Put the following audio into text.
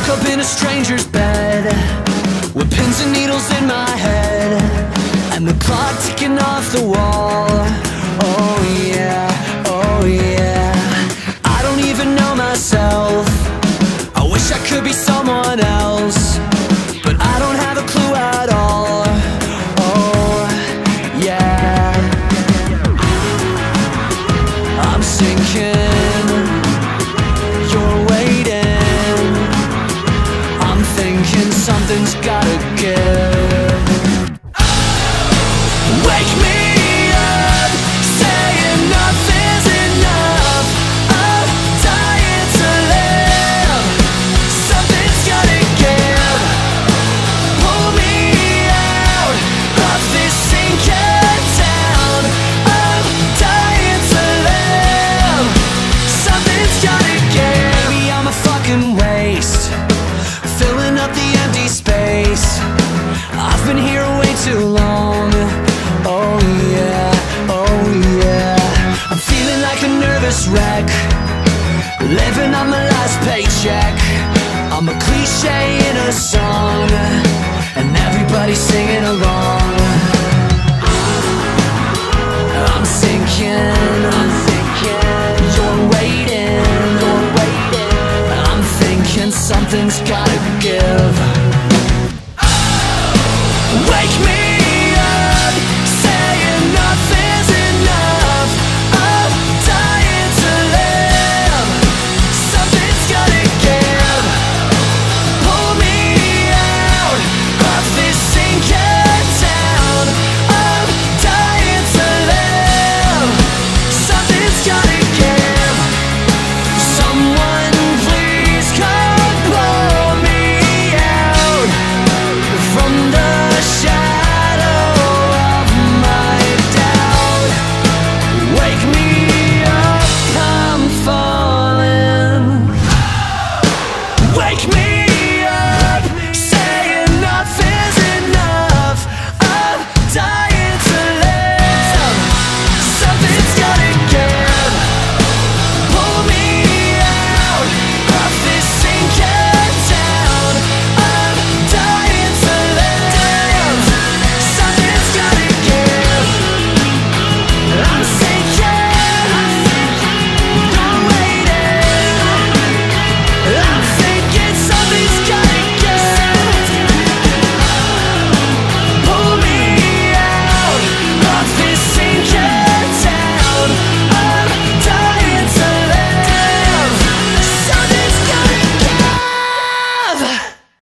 up in a stranger's bed with pins and needles in my head, and the clock ticking off the wall. Oh yeah, oh yeah. I don't even know myself. I wish I could be someone else, but I don't have a clue at all. Oh yeah. I'm sinking, you're waiting. I'm thinking something's gotta give. Wake me up, say enough is enough. I'm dying to live. Something's gotta give. Pull me out of this sinking town. I'm dying to live. Something's gotta give. Maybe I'm a fucking waste, filling up the empty space. I've been here way too long. Oh yeah, oh yeah. I'm feeling like a nervous wreck, living on my last paycheck. I'm a cliche in a song, and everybody's singing along.